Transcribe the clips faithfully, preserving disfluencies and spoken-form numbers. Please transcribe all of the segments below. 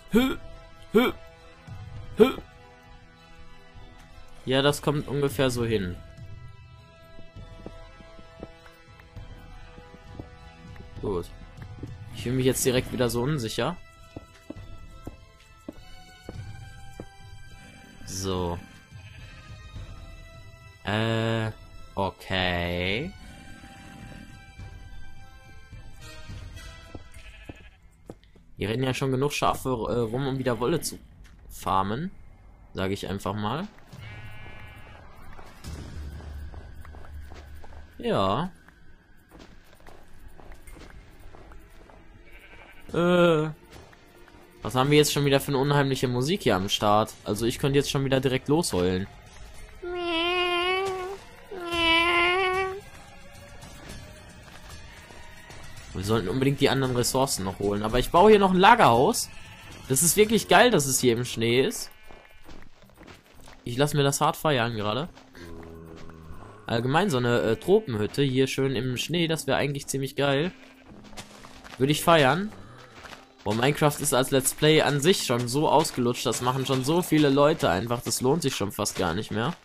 Hö, hö, hö. Ja, das kommt ungefähr so hin. Gut. Ich fühle mich jetzt direkt wieder so unsicher. So. Äh, okay. Hier rennen ja schon genug Schafe äh, rum, um wieder Wolle zu farmen. Sage ich einfach mal. Ja. Äh. Was haben wir jetzt schon wieder für eine unheimliche Musik hier am Start? Also ich könnte jetzt schon wieder direkt losheulen. Wir sollten unbedingt die anderen Ressourcen noch holen. Aber ich baue hier noch ein Lagerhaus. Das ist wirklich geil, dass es hier im Schnee ist. Ich lasse mir das hart feiern gerade. Allgemein so eine äh, Tropenhütte hier schön im Schnee, das wäre eigentlich ziemlich geil. Würde ich feiern. Boah, Minecraft ist als Let's Play an sich schon so ausgelutscht, das machen schon so viele Leute einfach, das lohnt sich schon fast gar nicht mehr.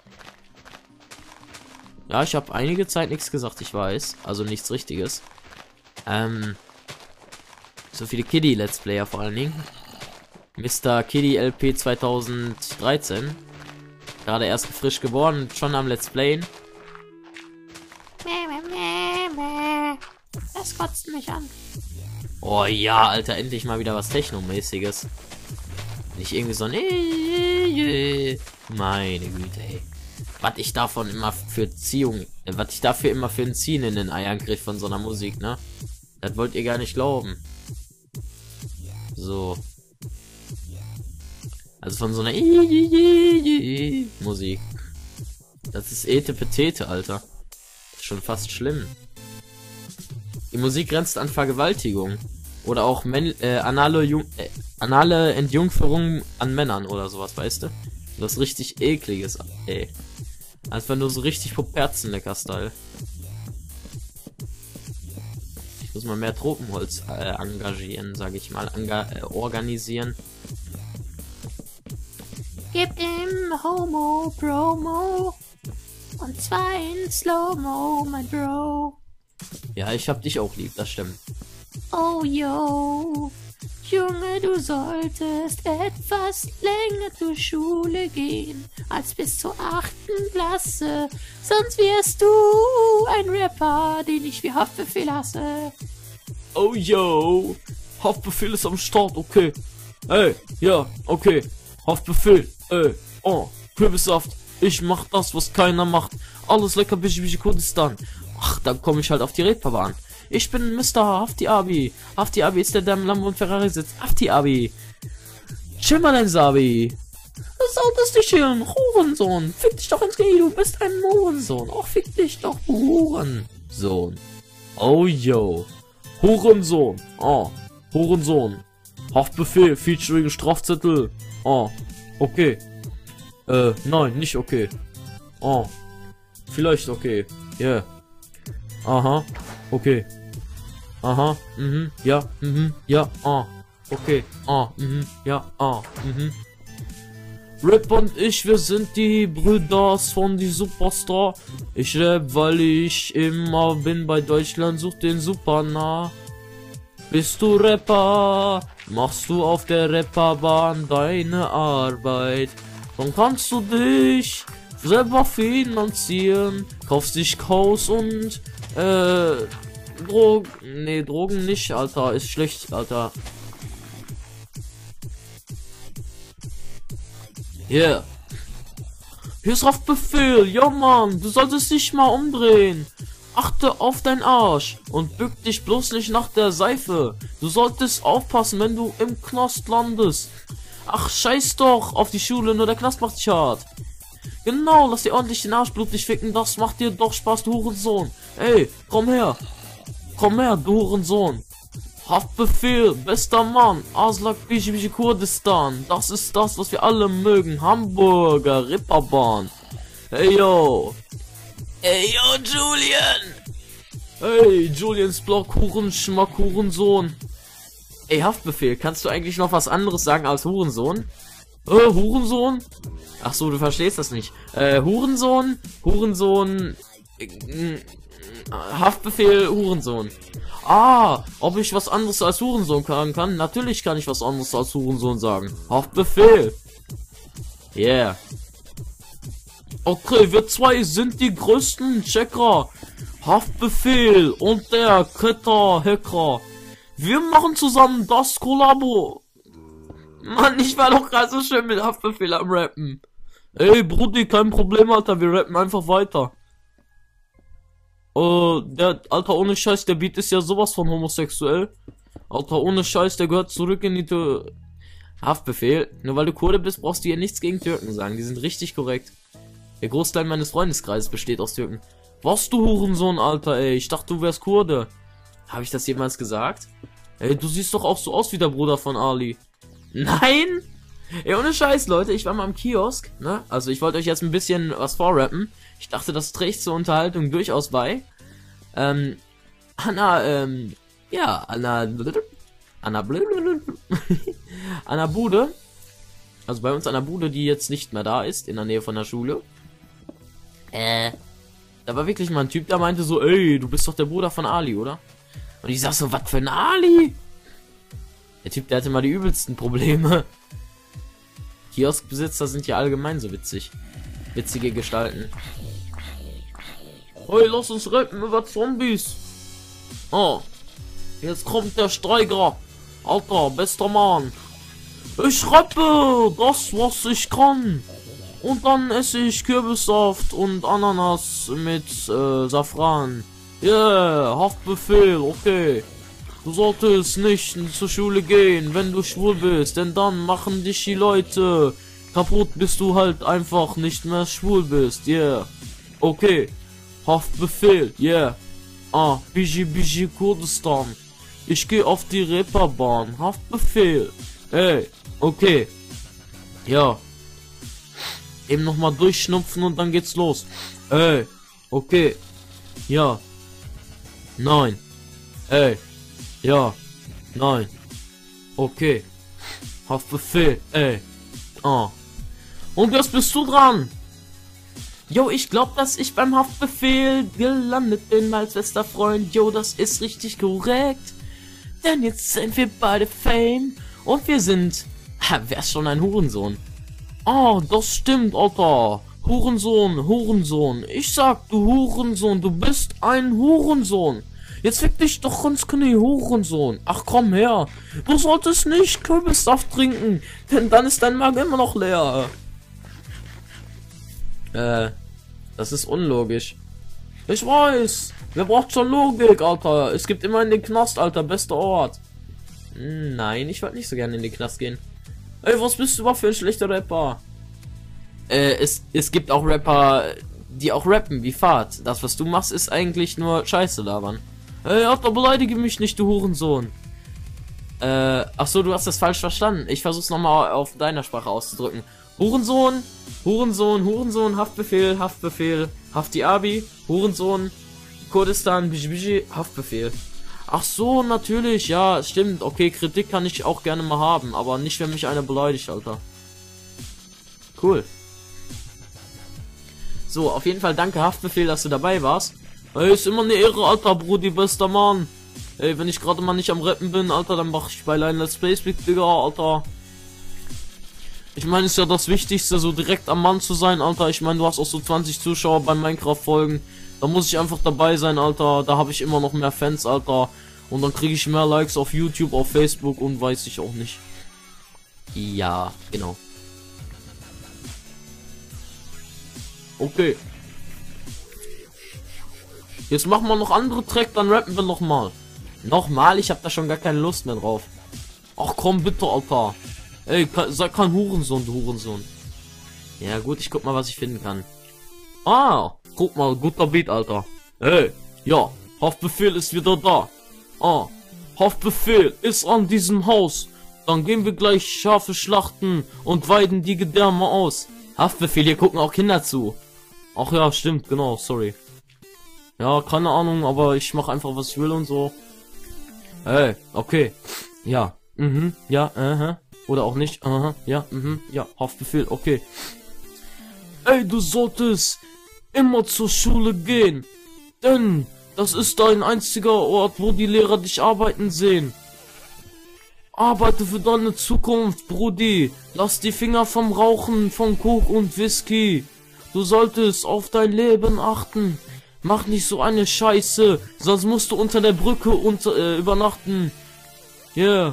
Ja, ich habe einige Zeit nichts gesagt, ich weiß. Also nichts Richtiges. Ähm, so viele Kiddie-Let's Player vor allen Dingen. Mister Kiddie L P zweitausenddreizehn. Gerade erst frisch geboren, schon am Let's Playen. Das kotzt mich an. Oh ja, Alter, endlich mal wieder was Technomäßiges. Nicht irgendwie so ein... Meine Güte, ey. Was ich davon immer für Ziehung... Äh, was ich dafür immer für ein Ziehen in den Eiern kriege von so einer Musik, ne? Das wollt ihr gar nicht glauben. So. Also von so einer Musik. Das ist Etepetete, Alter. Das ist schon fast schlimm. Die Musik grenzt an Vergewaltigung. Oder auch Men äh, anale, Jung äh, anale Entjungferung an Männern oder sowas, weißt du? Was richtig ekliges, ey. Einfach nur so richtig Poperzenlecker-Style. Ich muss mal mehr Tropenholz äh, engagieren, sage ich mal. Anga äh, organisieren. Gib ihm Homo Promo. Und zwar in Slow-Mo, mein Bro. Ja, ich hab dich auch lieb, das stimmt. Oh yo, Junge, du solltest etwas länger zur Schule gehen als bis zur achten Klasse. Sonst wirst du ein Rapper, den ich wie Haftbefehl hasse. Oh yo, Haftbefehl ist am Start, okay. Ey, ja, okay. Haftbefehl, ey, oh, Kürbissaft. Ich mach das, was keiner macht. Alles lecker, bischi, bischi, Kurdistan. Ach, dann komme ich halt auf die Reeperbahn. Ich bin Mister Hafti Abi. Hafti Abi ist der, der im Lambo und Ferrari sitzt. Hafti Abi. Chill mal dein Sabi. Du solltest dich chillen, Hurensohn. Fick dich doch ins Knie, du bist ein Hurensohn. Och, fick dich doch, du Hurensohn. Oh, yo. Hurensohn. Oh, Hurensohn. Haftbefehl, featuring Strafzettel. Oh, okay. Äh, nein, nicht okay. Oh, vielleicht okay. Yeah. Aha, okay. Aha, mhm, ja, mhm, ja, ah, okay, ah, mhm, ja, ah, mhm. Rap und ich, wir sind die Brüders von die Superstar. Ich rap, weil ich immer bin bei Deutschland, such den Super nah. Bist du Rapper, machst du auf der Rapperbahn deine Arbeit. Dann kannst du dich selber finanzieren, kaufst dich Kaus und äh, Drogen, nee, Drogen nicht, Alter, ist schlecht, Alter. Yeah. Hier ist Haftbefehl, ja Mann, du solltest dich mal umdrehen. Achte auf deinen Arsch und bück dich bloß nicht nach der Seife. Du solltest aufpassen, wenn du im Knast landest. Ach, scheiß doch auf die Schule, nur der Knast macht dich hart. Genau, lass dir ordentlich den Arsch blutig ficken, das macht dir doch Spaß, du Hurensohn. Ey, komm her. Komm her, du Hurensohn. Haftbefehl, bester Mann, Aslak Bischi Bischi Kurdistan. Das ist das, was wir alle mögen. Hamburger, Ripperbahn. Hey, yo. Ey, yo, Julian. Hey, Julians Block, Hurenschmack, Hurensohn. Ey, Haftbefehl, kannst du eigentlich noch was anderes sagen als Hurensohn? Äh, Hurensohn? Ach so, du verstehst das nicht. Äh, Hurensohn, Hurensohn, äh, Haftbefehl, Hurensohn. Ah, ob ich was anderes als Hurensohn sagen kann? Natürlich kann ich was anderes als Hurensohn sagen. Haftbefehl. Yeah. Okay, wir zwei sind die größten Checker. Haftbefehl und der Ketter Hacker. Wir machen zusammen das Kollabo. Mann, ich war doch gerade so schön mit Haftbefehl am Rappen. Ey, Brudi, kein Problem, Alter. Wir rappen einfach weiter. Äh, der, Alter, ohne Scheiß, der Beat ist ja sowas von homosexuell. Alter, ohne Scheiß, der gehört zurück in die Tür. Haftbefehl. Nur weil du Kurde bist, brauchst du hier nichts gegen Türken sagen. Die sind richtig korrekt. Der Großteil meines Freundeskreises besteht aus Türken. Was, du Hurensohn, Alter, ey. Ich dachte, du wärst Kurde. Habe ich das jemals gesagt? Ey, du siehst doch auch so aus wie der Bruder von Ali. Nein! Ey, ohne Scheiß, Leute. Ich war mal im Kiosk, ne? Also, ich wollte euch jetzt ein bisschen was vorrappen. Ich dachte, das trägt zur Unterhaltung durchaus bei. Ähm, Anna, ähm, ja, Anna, Anna, Anna Bude. Also bei uns an der Bude, die jetzt nicht mehr da ist, in der Nähe von der Schule. Äh, da war wirklich mal ein Typ, der meinte so, ey, du bist doch der Bruder von Ali, oder? Und ich sag so, was für ein Ali? Der Typ, der hatte mal die übelsten Probleme. Kioskbesitzer sind ja allgemein so witzig. Witzige Gestalten. Hey, lass uns rappen über Zombies. Oh, jetzt kommt der Steiger. Alter, bester Mann. Ich rappe das, was ich kann. Und dann esse ich Kürbissaft und Ananas mit äh, Safran. Yeah, Haftbefehl, okay. Du solltest nicht zur Schule gehen, wenn du schwul bist, denn dann machen dich die Leute kaputt, bis du halt einfach nicht mehr schwul bist. Yeah, okay. Haftbefehl, yeah. Ah, Biji Biji Kurdistan. Ich gehe auf die Reeperbahn. Haftbefehl. Ey, okay. Ja. Eben nochmal durchschnupfen und dann geht's los. Ey, okay. Ja. Nein. Ey. Ja. Nein. Okay. Haftbefehl. Ey. Ah. Und jetzt bist du dran. Jo, ich glaube, dass ich beim Haftbefehl gelandet bin als bester Freund. Jo, das ist richtig korrekt. Denn jetzt sind wir beide Fame. Und wir sind... Ha, wer ist schon ein Hurensohn? Oh, das stimmt, Alter. Hurensohn, Hurensohn. Ich sag, du Hurensohn, du bist ein Hurensohn. Jetzt fick dich doch ins Knie, Hurensohn. Ach, komm her. Du solltest nicht Kürbissaft trinken, denn dann ist dein Magen immer noch leer. Äh, das ist unlogisch. Ich weiß. Wer braucht schon Logik, Alter? Es gibt immer in den Knast, Alter. Bester Ort. Nein, ich wollte nicht so gerne in den Knast gehen. Ey, was bist du überhaupt für ein schlechter Rapper? Äh, es, es gibt auch Rapper, die auch rappen, wie Fahrt. Das, was du machst, ist eigentlich nur Scheiße labern. Ey, Alter, beleidige mich nicht, du Hurensohn. Äh, ach so, du hast das falsch verstanden. Ich versuch's nochmal auf deiner Sprache auszudrücken. Hurensohn, Hurensohn, Hurensohn, Haftbefehl, Haftbefehl, Hafti-Abi, Hurensohn, Kurdistan, Biji Biji, Haftbefehl. Ach so, natürlich, ja, stimmt. Okay, Kritik kann ich auch gerne mal haben, aber nicht, wenn mich einer beleidigt, Alter. Cool. So, auf jeden Fall danke, Haftbefehl, dass du dabei warst. Ey, ist immer eine Ehre, Alter, Brudi, bester Mann. Ey, wenn ich gerade mal nicht am Rappen bin, Alter, dann mach ich bei Line Let's Plays Big Digga, Alter. Ich meine, ist ja das Wichtigste, so direkt am Mann zu sein, Alter. Ich meine, du hast auch so zwanzig Zuschauer bei Minecraft-Folgen. Da muss ich einfach dabei sein, Alter. Da habe ich immer noch mehr Fans, Alter. Und dann kriege ich mehr Likes auf YouTube, auf Facebook und weiß ich auch nicht. Ja, genau. Okay. Jetzt machen wir noch andere Track, dann rappen wir nochmal. Nochmal? Ich habe da schon gar keine Lust mehr drauf. Ach komm bitte, Alter. Ey, sag kein Hurensohn, du Hurensohn. Ja gut, ich guck mal, was ich finden kann. Ah, guck mal, guter Beat, Alter. Ey, ja, Haftbefehl ist wieder da. Ah, Haftbefehl ist an diesem Haus. Dann gehen wir gleich Schafe schlachten und weiden die Gedärme aus. Haftbefehl, hier gucken auch Kinder zu. Ach ja, stimmt, genau, sorry. Ja, keine Ahnung, aber ich mache einfach, was ich will und so. Ey, okay. Ja, mhm, ja, aha. Oder auch nicht, aha, ja, mhm, ja, Haftbefehl, okay. Ey, du solltest immer zur Schule gehen, denn das ist dein einziger Ort, wo die Lehrer dich arbeiten sehen. Arbeite für deine Zukunft, Brudi. Lass die Finger vom Rauchen, von Coke und Whisky. Du solltest auf dein Leben achten. Mach nicht so eine Scheiße, sonst musst du unter der Brücke unter, äh, übernachten. Yeah.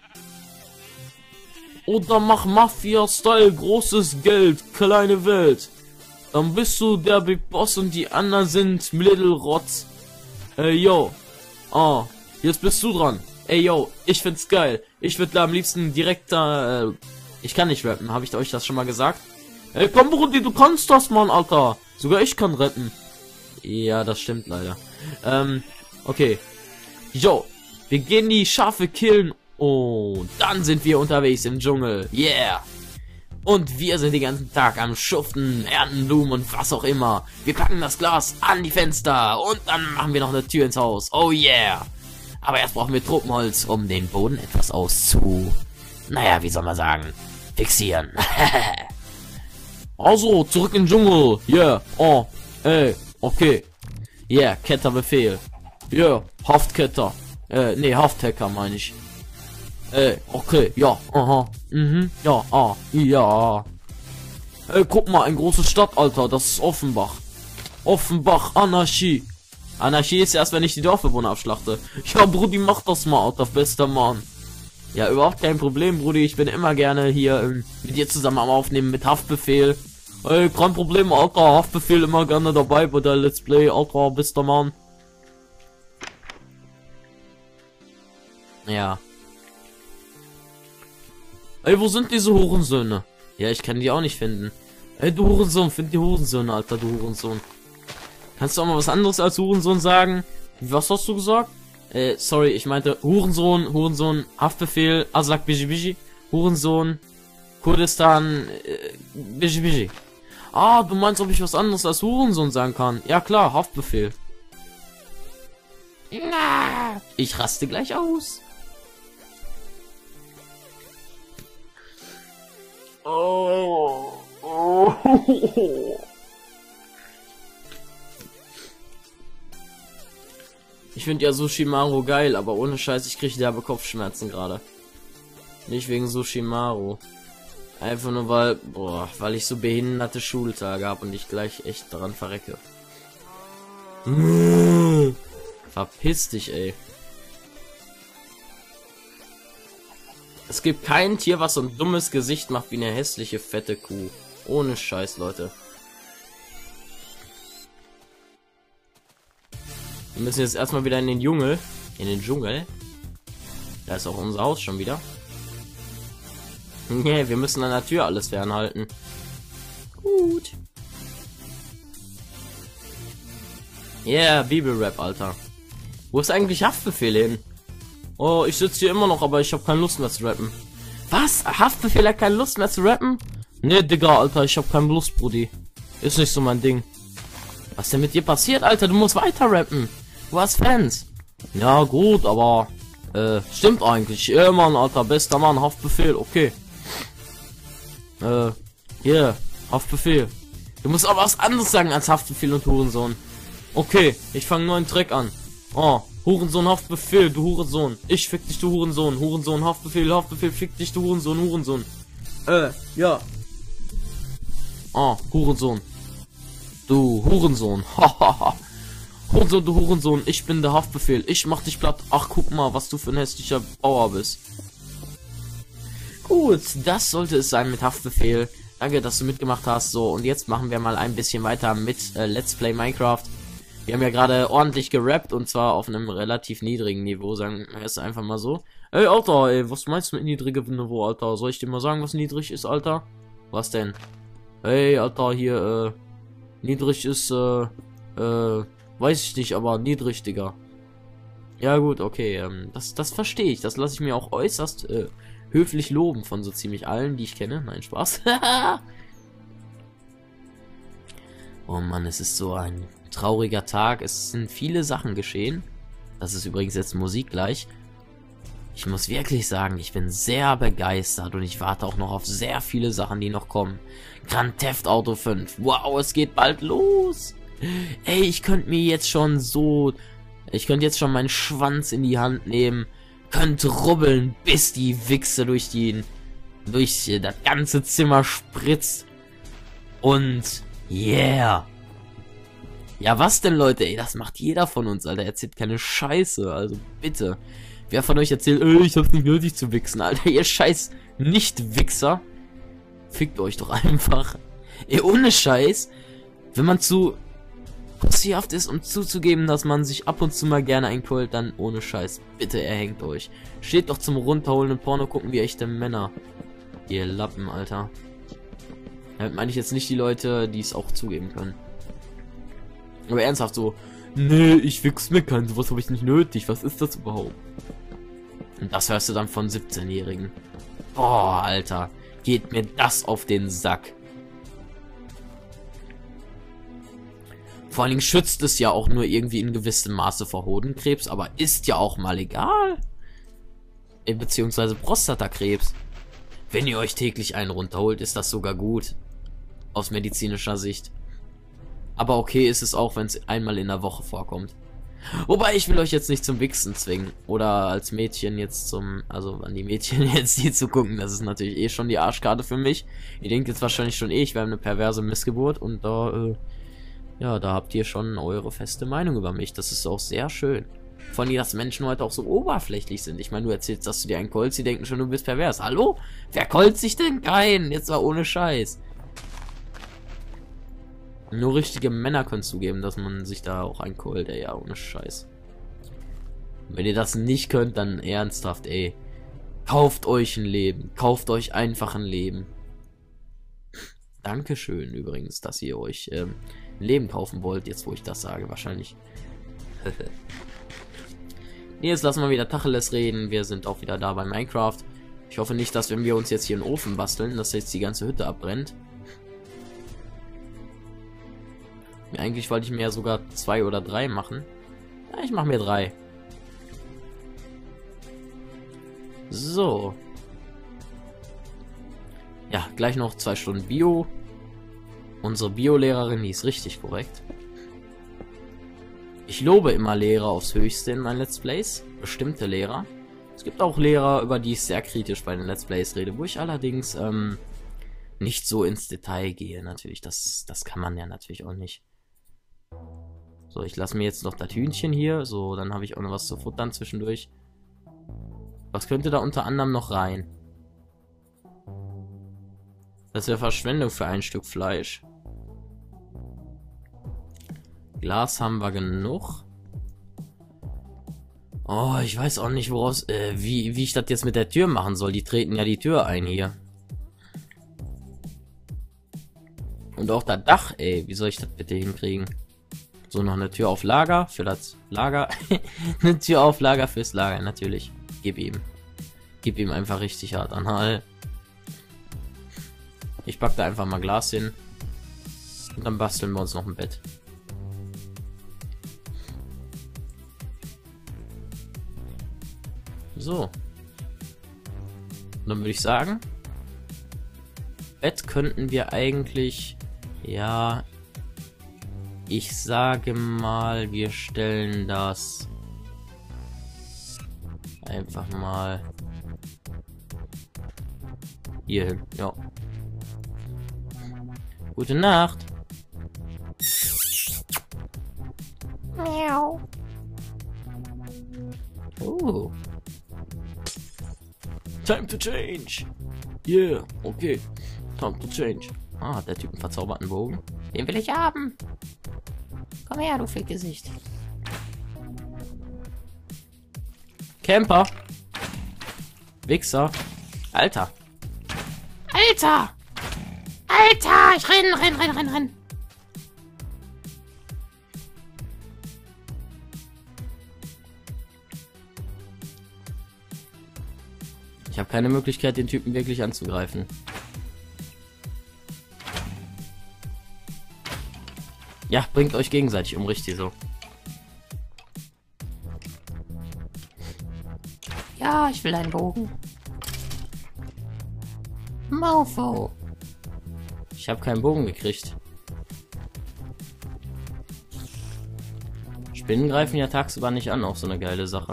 Oder mach Mafia-Style, großes Geld, kleine Welt. Dann bist du der Big Boss und die anderen sind Little Rotz. Ey, yo. Ah, jetzt bist du dran. Ey, yo, ich find's geil. Ich würde da am liebsten direkt da... Äh, ich kann nicht rappen, habe ich euch das schon mal gesagt? Ey, komm, Brudi, du kannst das, Mann, Alter. Sogar ich kann rappen. Ja, das stimmt leider. Ähm, okay. Yo, wir gehen die Schafe killen und dann sind wir unterwegs im Dschungel. Yeah. Und wir sind den ganzen Tag am Schuften, ernten Blumen und was auch immer. Wir packen das Glas an die Fenster und dann machen wir noch eine Tür ins Haus. Oh yeah. Aber erst brauchen wir Tropenholz, um den Boden etwas auszu... Naja, wie soll man sagen? Fixieren. Also, zurück in den Dschungel. Yeah. Oh. Ey. Okay. Yeah. Ketterbefehl. Yeah. Haftketter. Äh, nee, Hafthacker meine ich. Ey. Okay. Ja. Aha. Mhm. Ja. Ah. Ja. Ey, guck mal, ein großes Stadt, Alter. Das ist Offenbach. Offenbach. Anarchie. Anarchie ist erst, wenn ich die Dorfbewohner abschlachte. Ja, Brudi, mach das mal, Alter, bester Mann. Ja, überhaupt kein Problem, Brudi. Ich bin immer gerne hier ähm, mit dir zusammen am Aufnehmen mit Haftbefehl. Ey, kein Problem, Alter. Haftbefehl immer gerne dabei bei der Let's Play, Alter, bester Mann. Ja. Ey, wo sind diese Hurensöhne? Ja, ich kann die auch nicht finden. Ey, du Hurensohn, find die Hurensöhne, Alter, du Hurensohn. Kannst du auch mal was anderes als Hurensohn sagen? Was hast du gesagt? Äh, sorry, ich meinte Hurensohn, Hurensohn, Haftbefehl, Aslak Biji Biji, Hurensohn, Kurdistan, äh, Biji Biji. Ah, du meinst, ob ich was anderes als Hurensohn sagen kann? Ja klar, Haftbefehl. Na, ich raste gleich aus. Oh. Oh. Ich finde ja Sushimaru geil, aber ohne Scheiß, ich kriege derbe Kopfschmerzen gerade. Nicht wegen Sushimaru. Einfach nur weil, boah, weil ich so behinderte Schultage habe und ich gleich echt daran verrecke. Verpiss dich, ey. Es gibt kein Tier, was so ein dummes Gesicht macht wie eine hässliche, fette Kuh. Ohne Scheiß, Leute. Wir müssen jetzt erstmal wieder in den Dschungel. In den Dschungel. Da ist auch unser Haus schon wieder. Nee, wir müssen an der Tür alles fernhalten. Gut. Yeah, Bibelrap, Alter. Wo ist eigentlich Haftbefehl hin? Oh, ich sitze hier immer noch, aber ich habe keine Lust mehr zu rappen. Was? Haftbefehl hat keine Lust mehr zu rappen? Nee, Digga, Alter, ich habe keine Lust, Brudi. Ist nicht so mein Ding. Was denn mit dir passiert, Alter? Du musst weiter rappen. Du hast Fans. Ja, gut, aber... Äh, stimmt eigentlich. Ja, Mann, Alter, bester Mann, Haftbefehl, okay. Äh, yeah, Haftbefehl. Du musst aber was anderes sagen als Haftbefehl und Hurensohn. Okay, ich fange nur einen Track an. Oh, Hurensohn, Haftbefehl, du Hurensohn. Ich fick dich, du Hurensohn. Hurensohn, Haftbefehl, Haftbefehl, fick dich, du Hurensohn, Hurensohn. Äh, ja. Oh, Hurensohn. Du Hurensohn. Hahaha. Hurensohn, du Hurensohn. Ich bin der Haftbefehl. Ich mach dich platt. Ach, guck mal, was du für ein hässlicher Bauer bist. Gut, das sollte es sein mit Haftbefehl. Danke, dass du mitgemacht hast. So, und jetzt machen wir mal ein bisschen weiter mit äh, Let's Play Minecraft. Wir haben ja gerade ordentlich gerappt und zwar auf einem relativ niedrigen Niveau, sagen wir es einfach mal so. Ey, Alter, ey, was meinst du mit niedrigem Niveau, Alter? Soll ich dir mal sagen, was niedrig ist, Alter? Was denn? Ey, Alter, hier, äh, niedrig ist, äh, äh, weiß ich nicht, aber niedrig, Digga. Ja gut, okay, ähm, das, das verstehe ich. Das lasse ich mir auch äußerst, äh, höflich loben von so ziemlich allen, die ich kenne. Nein, Spaß. Oh Mann, es ist so ein trauriger Tag. Es sind viele Sachen geschehen. Das ist übrigens jetzt Musik gleich. Ich muss wirklich sagen, ich bin sehr begeistert und ich warte auch noch auf sehr viele Sachen, die noch kommen. Grand Theft Auto fünf. Wow, es geht bald los. Ey, ich könnte mir jetzt schon so... Ich könnte jetzt schon meinen Schwanz in die Hand nehmen. Könnte rubbeln, bis die Wichse durch die... durch das ganze Zimmer spritzt. Und... yeah. Ja, was denn, Leute? Ey, das macht jeder von uns, Alter. Erzählt keine Scheiße. Also, bitte. Wer von euch erzählt, ey, ich hab's nicht nötig zu wichsen, Alter, ihr scheiß Nicht-Wichser. Fickt euch doch einfach. Ey, ohne Scheiß, wenn man zu passivhaft ist, um zuzugeben, dass man sich ab und zu mal gerne einkult, dann ohne Scheiß, bitte erhängt euch. Steht doch zum Runterholen und Porno gucken wie echte Männer. Ihr Lappen, Alter. Damit meine ich jetzt nicht die Leute, die es auch zugeben können. Aber ernsthaft so, nee, ich wichs mir keinen, sowas habe ich nicht nötig, was ist das überhaupt? Und das hörst du dann von siebzehnjährigen. Boah, Alter. Geht mir das auf den Sack. Vor allen Dingen schützt es ja auch nur irgendwie in gewissem Maße vor Hodenkrebs, aber ist ja auch mal egal. Beziehungsweise Prostatakrebs. Wenn ihr euch täglich einen runterholt, ist das sogar gut. Aus medizinischer Sicht. Aber okay ist es auch, wenn es einmal in der Woche vorkommt. Wobei, ich will euch jetzt nicht zum Wichsen zwingen. Oder als Mädchen jetzt zum... Also an die Mädchen jetzt die zu gucken. Das ist natürlich eh schon die Arschkarte für mich. Ihr denkt jetzt wahrscheinlich schon eh, ich wäre eine perverse Missgeburt. Und da, äh, ja, da habt ihr schon eure feste Meinung über mich. Das ist auch sehr schön. Vor allem, dass Menschen heute auch so oberflächlich sind. Ich meine, du erzählst, dass du dir einen kolzt, die denken schon, du bist pervers. Hallo? Wer kolzt sich denn? Kein. Jetzt war ohne Scheiß. Nur richtige Männer können zugeben, dass man sich da auch einkollt, ey, ja, ohne Scheiß. Wenn ihr das nicht könnt, dann ernsthaft, ey. Kauft euch ein Leben. Kauft euch einfach ein Leben. Dankeschön übrigens, dass ihr euch ähm, ein Leben kaufen wollt, jetzt wo ich das sage, wahrscheinlich. Nee, jetzt lassen wir wieder Tacheles reden. Wir sind auch wieder da bei Minecraft. Ich hoffe nicht, dass wenn wir uns jetzt hier einen Ofen basteln, dass jetzt die ganze Hütte abbrennt. Eigentlich wollte ich mir ja sogar zwei oder drei machen. Ja, ich mache mir drei. So. Ja, gleich noch zwei Stunden Bio. Unsere Bio-Lehrerin, die ist richtig korrekt. Ich lobe immer Lehrer aufs Höchste in meinen Let's Plays. Bestimmte Lehrer. Es gibt auch Lehrer, über die ich sehr kritisch bei den Let's Plays rede, wo ich allerdings ähm, nicht so ins Detail gehe. Natürlich, das, das kann man ja natürlich auch nicht. So, ich lasse mir jetzt noch das Hühnchen hier. So, dann habe ich auch noch was zu futtern zwischendurch. Was könnte da unter anderem noch rein? Das wäre Verschwendung für ein Stück Fleisch. Glas haben wir genug. Oh, ich weiß auch nicht, woraus... Äh, wie, wie ich das jetzt mit der Tür machen soll. Die treten ja die Tür ein hier. Und auch das Dach, ey. Wie soll ich das bitte hinkriegen? So, noch eine Tür auf Lager. Für das Lager. Eine Tür auf Lager fürs Lager, natürlich. Gib ihm. Gib ihm einfach richtig hart an. Ich pack da einfach mal Glas hin. Und dann basteln wir uns noch ein Bett. So. Und dann würde ich sagen, Bett könnten wir eigentlich, ja, ich sage mal, wir stellen das einfach mal hier hin. Ja. Gute Nacht. Miau. Oh. Time to change. Yeah, okay. Time to change. Ah, der Typ einen verzauberten Bogen. Den will ich haben. Komm her, du Fickgesicht. Camper. Wichser. Alter. Alter! Alter! Ich renn, renn, renn, renn, renn. Ich habe keine Möglichkeit, den Typen wirklich anzugreifen. Ja, bringt euch gegenseitig um, richtig so. Ja, ich will einen Bogen. Maufo. Ich habe keinen Bogen gekriegt. Spinnen greifen ja tagsüber nicht an, auch so eine geile Sache.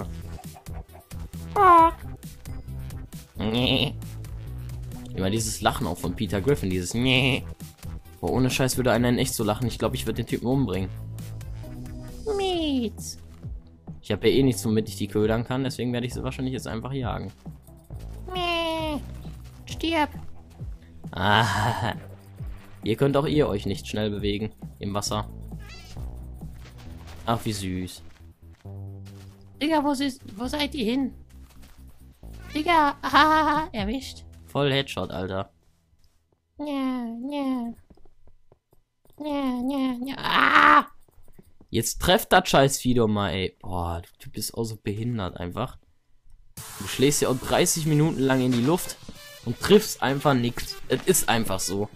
Nee. Immer dieses Lachen auch von Peter Griffin, dieses Nee. Boah, ohne Scheiß würde einer in echt so lachen. Ich glaube, ich würde den Typen umbringen. Miet. Ich habe ja eh nichts, womit ich die ködern kann, deswegen werde ich sie wahrscheinlich jetzt einfach jagen. Mäh. Stirb. Ah. Ihr könnt auch ihr euch nicht schnell bewegen im Wasser. Ach, wie süß. Digga, wo, ist, wo seid ihr hin? Digga, ah, erwischt. Voll Headshot, Alter. Ja, ja. Ja, ja, ja. Ah! Jetzt trefft das scheiß Vieh doch mal, ey. Boah, der Typ ist auch so behindert einfach. Du schlägst ja auch dreißig Minuten lang in die Luft und triffst einfach nichts. Es ist einfach so.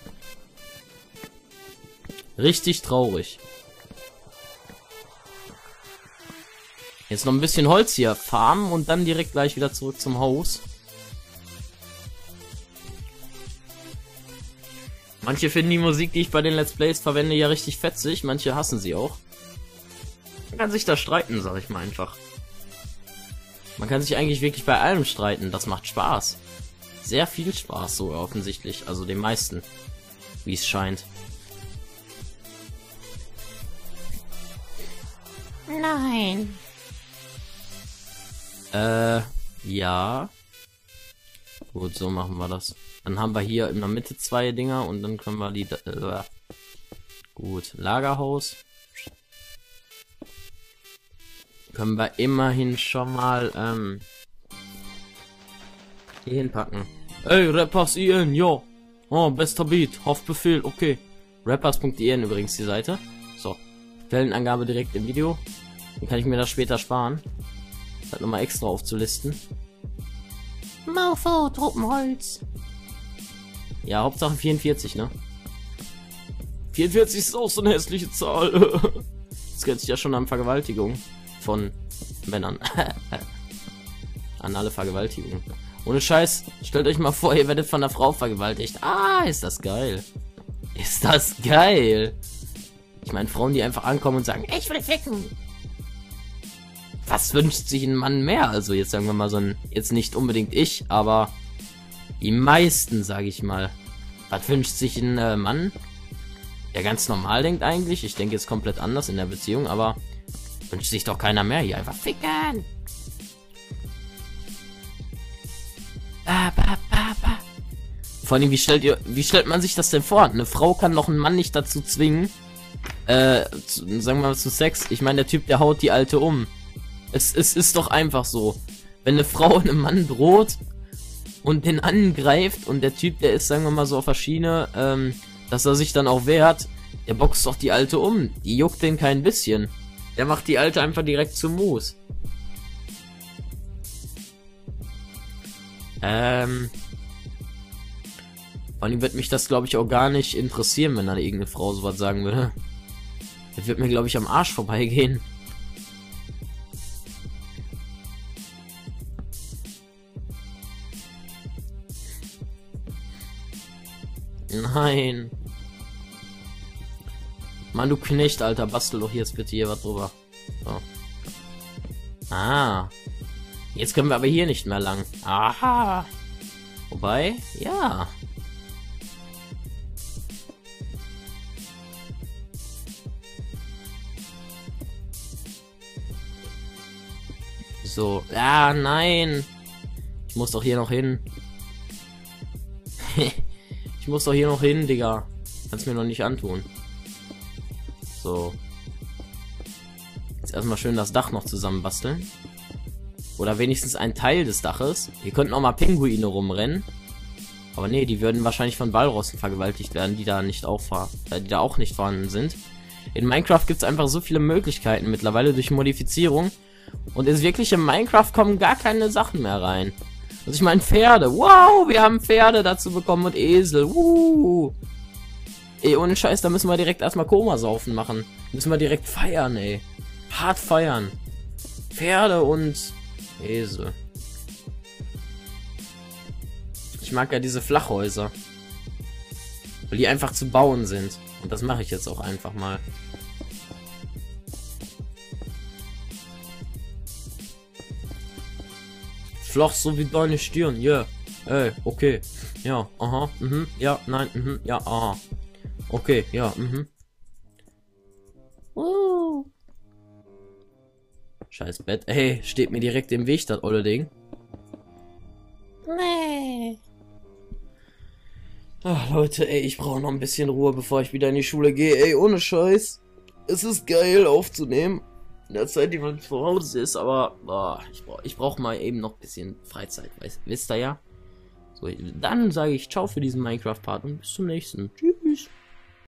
Richtig traurig. Jetzt noch ein bisschen Holz hier farmen und dann direkt gleich wieder zurück zum Haus. Manche finden die Musik, die ich bei den Let's Plays verwende, ja richtig fetzig. Manche hassen sie auch. Man kann sich da streiten, sag ich mal einfach. Man kann sich eigentlich wirklich bei allem streiten. Das macht Spaß. Sehr viel Spaß, so offensichtlich. Also den meisten. Wie es scheint. Nein. Äh, ja. Gut, so machen wir das. Dann haben wir hier in der Mitte zwei Dinger und dann können wir die... Äh, gut, Lagerhaus. Können wir immerhin schon mal ähm, hier hinpacken. Ey, Rappers I N, jo. Oh, bester Beat, Haftbefehl, okay. Rappers punkt I N übrigens die Seite. So. Quellenangabe direkt im Video. Dann kann ich mir das später sparen. Das nochmal extra aufzulisten. Maufo, Tropenholz. Ja, Hauptsache vierundvierzig, ne? vierundvierzig ist auch so eine hässliche Zahl. Das kennt sich ja schon an Vergewaltigung von Männern. An alle Vergewaltigungen. Ohne Scheiß, stellt euch mal vor, ihr werdet von einer Frau vergewaltigt. Ah, ist das geil. Ist das geil. Ich meine, Frauen, die einfach ankommen und sagen, ich will ficken. Was wünscht sich ein Mann mehr? Also jetzt sagen wir mal so ein, jetzt nicht unbedingt ich, aber die meisten, sage ich mal. Was wünscht sich ein äh, Mann? Der ganz normal denkt eigentlich. Ich denke jetzt komplett anders in der Beziehung, aber wünscht sich doch keiner mehr hier. Einfach ficken. Ba, ba, ba, ba. Vor allem, wie stellt ihr, wie stellt man sich das denn vor? Eine Frau kann doch einen Mann nicht dazu zwingen, äh, zu, sagen wir mal zu Sex. Ich meine, der Typ, der haut die Alte um. Es, es ist doch einfach so. Wenn eine Frau einem Mann droht und den angreift und der Typ, der ist, sagen wir mal so auf der Schiene, ähm, dass er sich dann auch wehrt, der boxt doch die Alte um. Die juckt den kein bisschen. Der macht die Alte einfach direkt zum Mus. Ähm... Vor allem wird mich das, glaube ich, auch gar nicht interessieren, wenn da irgendeine Frau sowas sagen würde. Das wird mir, glaube ich, am Arsch vorbeigehen. Nein. Mann, du Knecht, Alter. Bastel doch jetzt bitte hier was drüber. So. Ah. Jetzt können wir aber hier nicht mehr lang. Aha. Wobei, ja. So. Ah, nein. Ich muss doch hier noch hin. Ich muss doch hier noch hin, Digga. Kannst mir noch nicht antun. So. Jetzt erstmal schön das Dach noch zusammenbasteln. Oder wenigstens ein Teil des Daches. Hier könnten auch mal Pinguine rumrennen. Aber nee, die würden wahrscheinlich von Walrossen vergewaltigt werden, die da nicht auch, äh, die da auch nicht vorhanden sind. In Minecraft gibt es einfach so viele Möglichkeiten mittlerweile durch Modifizierung. Und ins wirkliche Minecraft kommen gar keine Sachen mehr rein. Also ich meine Pferde. Wow, wir haben Pferde dazu bekommen und Esel. Uh. Ey, ohne Scheiß, da müssen wir direkt erstmal Komasaufen machen. Müssen wir direkt feiern, ey. Hart feiern. Pferde und Esel. mag ja diese Flachhäuser. Weil die einfach zu bauen sind. Und das mache ich jetzt auch einfach mal. Flach so wie deine Stirn, ja. Yeah. Ey, okay. Ja, aha, mhm, ja, nein, mhm, ja, aha. Okay, ja, mhm. Uh. Scheiß Bett. Ey, steht mir direkt im Weg, das olle Ding. Nee. Ach, Leute, ey, ich brauche noch ein bisschen Ruhe, bevor ich wieder in die Schule gehe. Ey, ohne Scheiß. Es ist geil aufzunehmen. In der Zeit, die man zu Hause ist, aber oh, ich brauche ich brauch mal eben noch ein bisschen Freizeit, weißt, wisst ihr ja? So, dann sage ich ciao für diesen Minecraft-Part und bis zum nächsten. Tschüss.